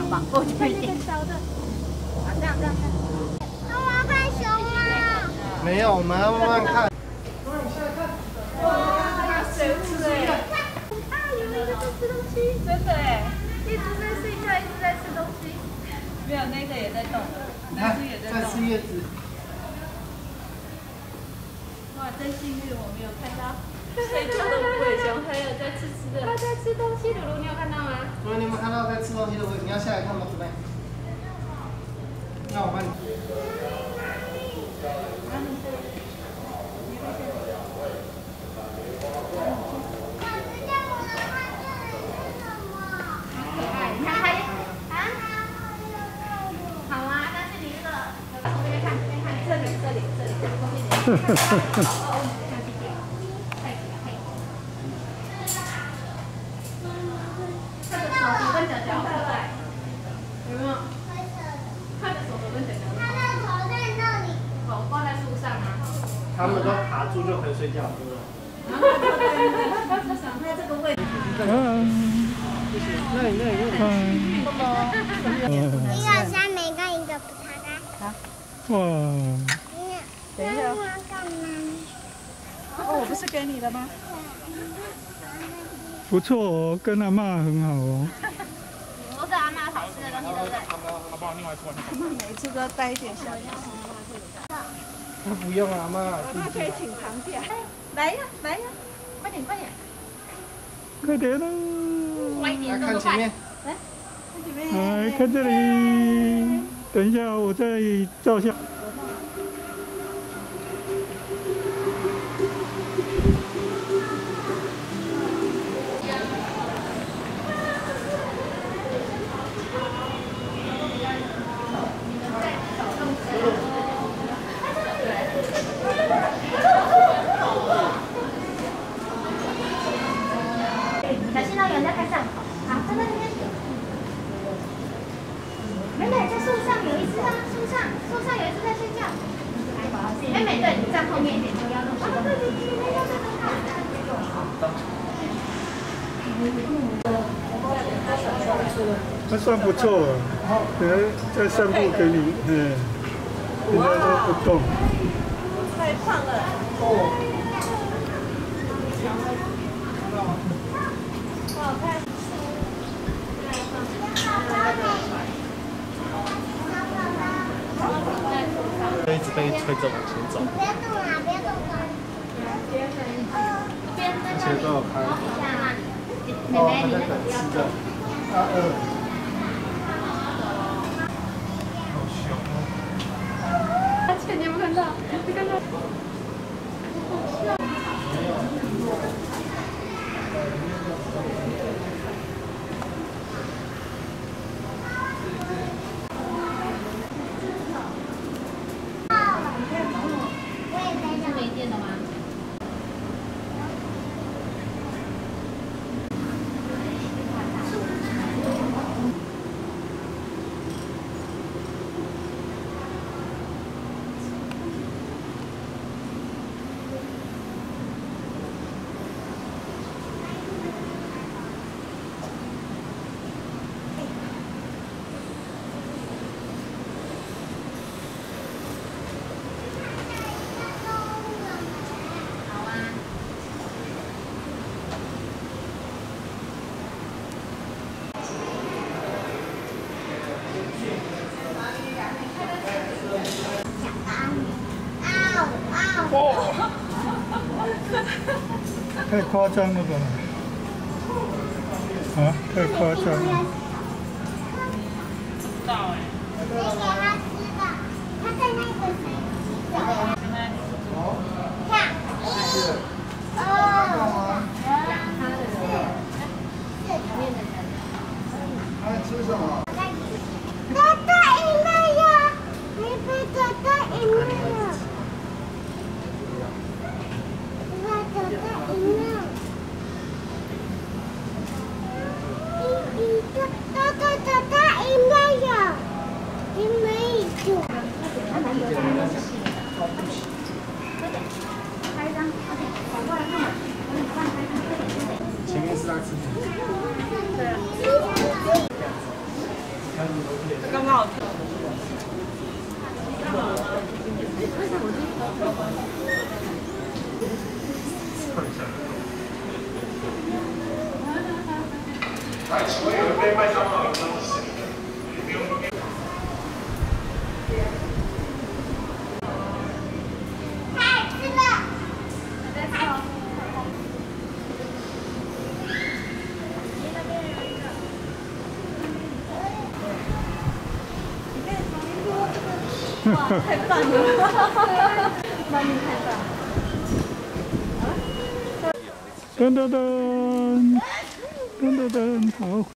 绑过去一点。 烧的。啊，这样。 那我要看熊啊。 没有，我们要慢慢看。 哇，谁吃的？啊，有一个在吃东西，真的哎，一直在睡觉，一直在吃东西。没有，那个也在动，那只也在动。 在吃叶子。 哇，真幸运，我没有看到。睡觉的无尾熊还有在吃的。它在吃东西，鲁鲁，你有看到吗？ 所以你有没有看到在吃东西的你要下来看吗，姊妹？那我帮你。 这个手手跟脚脚过来，有没有？看着手手跟脚脚。他的头在那里。头挂在树上啊。 他们都卡住就可以睡觉，对不对？ 树上，它这个位置。 那你一个三梅跟一个葡萄干。 哇！ 等一下。 哦，我不是给你的吗？ 不错哦，跟阿嬷很好哦。 都是阿嬷好吃的东西，对不对？ 好不好？另外出来。 每次都要带一点小点心。 不用啊，妈。 妈可以请堂姐。来呀，来呀，快点快点。 快点啦！ 快一点， 看前面。 来，看前面。 来看这里，等一下我再照相。 小心哦，有人在开上口。好，在那边。美美在树上有一只啊，树上有一只在睡觉。美美，对，你站后面一点，不要弄树。对，要这个看。 它算不错了，可能在散步给你，现在都不动。 太胖了。不好看。 一直被推着往前走。 别动啊，别动啊。 而且都有开。 妹妹，你那个不要动。 好凶哦！ 而且你有没有看到？你看到？ 没电了吗？ 太夸张了吧？啊，太夸张了。 没给他吃的，他在那个水里。看，1、2、 他吃什么？ 哥哥赢了呀！妹妹哥哥赢了。哥哥赢了。哥哥赢了呀！赢了一个。拍一张，跑过来看我， 前面是他吃的。 对啊。 刚刚好。 来，请问有一杯麦当劳的东西？ 太吃了。 哇，太棒了！那你太棒了。 噔噔噔，噔噔噔，好。